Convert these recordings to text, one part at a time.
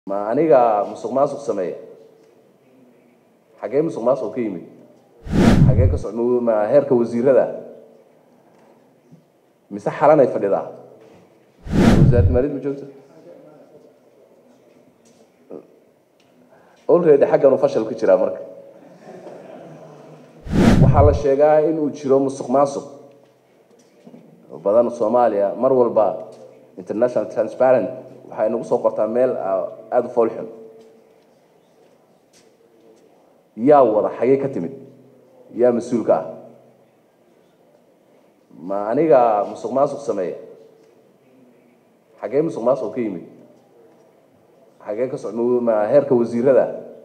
ما أنيقا مسوق ماسوق سمية حاجة مسوق ماسوق كيمي حاجة كسر ما هيرك وزير هذا مسح لنا يفرد ذا وزارة المالية مجوزة أول هذا حاجة نفشل كتير أمرك وحال الشيء إنه يشيلوا مسوق ماسوق وبدأنا الصوماليا مروا البا international transparent waxay nagu soo qortaa meel aad u foolxun yaa wada xagee ka timid yaa mas'uulka ah ma aniga musuq maasuq sameeya xagee musuq maasuq ka yimid xagee ka socdo ma heerka wasiirada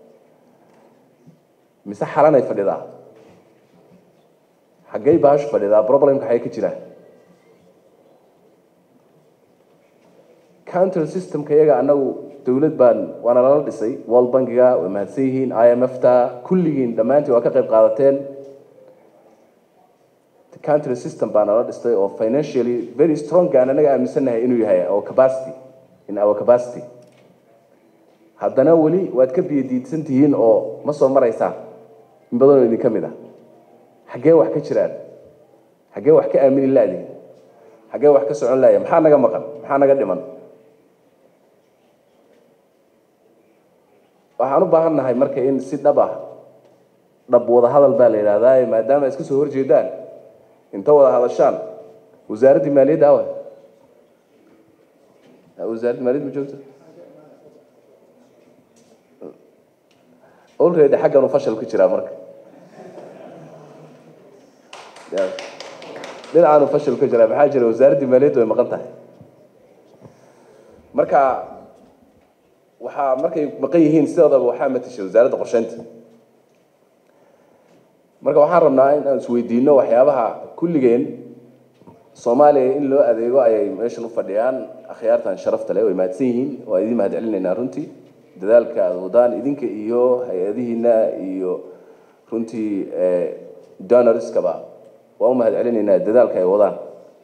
mise xalanay fadhidaa xagee baash fadhidaa problemka xagee ka jira counter system kayaga anagu dawlad baan waana la dhisay World Bank-ga oo mahadsiin IMF-ta kulligiin dhamaantii waa ka qayb qaadateen counter system baan la dhisay oo financially very strong aan anaga aaminsanahay inuu yahay oo capacity in our capacity haddana wali waad ka biyadiidsantihiin oo ma soo maraysaa in badan oo idin kamid ah xagee wax ka jiraan xagee wax ka aamin laadiin xagee wax ka socon laayay maxaa naga maqan maxaa naga dhiman waxaan u baahannahay marka in si dhab wada hadal baa la yiraahdaa maadaama iska soo horjeedaan inta wada hadashaan wasaaradda maaliyadda wasaaradda maaliyadda ma joogto already xaggan uu fashil ku jira marka dhinacan uu fashil ku jira maxaa jira wasaaradda maaliyadda way maqan tahay marka waxaa markay maqan yihiin sidooda waxaa matashay wasaaradda qorsheynta marka waxaan rabnaa in aan isweydiino waxyaabaha kulligeen Soomaaliya in loo adeego ayay meeshan u fadhiyaan akhyaartan sharafta leh way maadsan yihiin waa idin mahad celinaynaa runtii dadaalka aad wadaan idinka iyo hay'adihiina iyo runtii donors-kaba waa u mahad celinaynaa dadaalka ay wadaan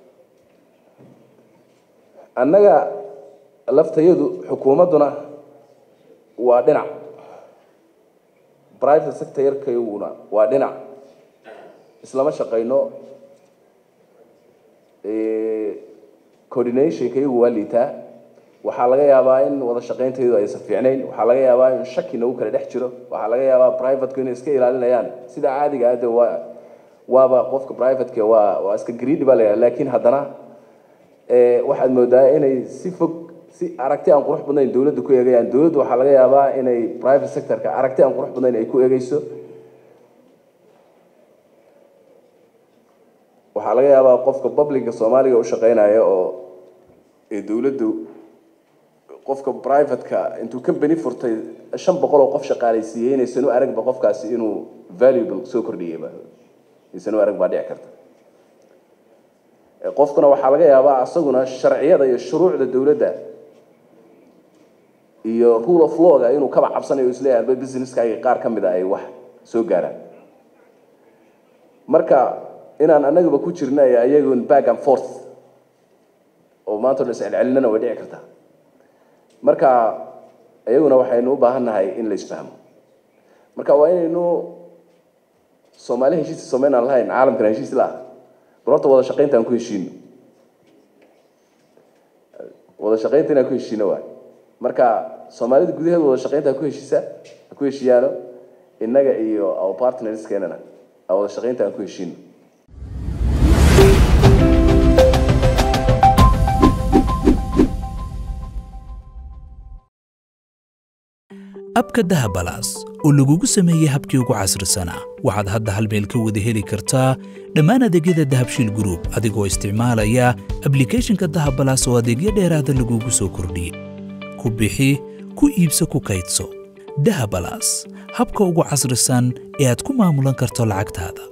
annaga laftayadu xukuumaduna waa dhinac private sector kayuna waa dhinac islama shaqeyno coordination kayu waa liitaa waxa laga yaabaa in wada shaqeynteedu ay safiicnayn waxa laga yaabaa in shakina uu kala dhex jiro waxa laga yaabaa private inay iska ilaalinayaan sida caadiga ah waaba qofka private waa iska greedy baa laakiin haddana waxaad moodaa inay si fog si aragti aan qurux badnayn dawladda ku eegayaan dawladdu waxa laga yaabaa inay private sector-ka aragti aan qurux badnayn ay ku eegayso waxa laga yaabaa qofka public-ka Soomaaliga u shaqeynaya oo dawladdu qofka private-ka intuu company furtay 500 oo qof shaqaaleysiiyay inaysan u aragba qofkaasi inuu valuable soo kordhiyay inaysan u arag baa dhici karta qofkuna waxa laga yaabaa asaguna sharciyada iyo shuruucda dawladda iyo rule of law inuu ka cabsanayo isleeyahay business-ka ay qaar kamid ah ay wax soo gaaraan marka inaan anagaba ku jirnay ayagu back and forth oo maanta la iscelcelinana way dhici kartaa marka ayaguna waxaynu u baahannahay in la isfahmo marka waa inaynu Soomaaliya heshiis Soomaaliland lahayn caalamka heshiis la barta wada shaqeynta aan ku heshiino wada shaqeynta aan ku heshiino waa marka Soomaalida gudaheeda wada shaqeynta ku heshiyaano innaga iyo our partners keenana wada shaqeynta aan ku heshiino abka dahabalaas oo lagugu sameeyay habkii ugu casrisanaa waxaad hadda hal meel ka wada heli kartaa dhammaan adeegyada Dahabshiil Group adigoo isticmaalaya application-ka Dahabalaas oo adeegyo dheeraad ah lagugu soo kordhiyay ku bixi ku iibso ku kaydso Dahabalaas habka ugu casrisan ee aad ku maamulan karto lacagtaada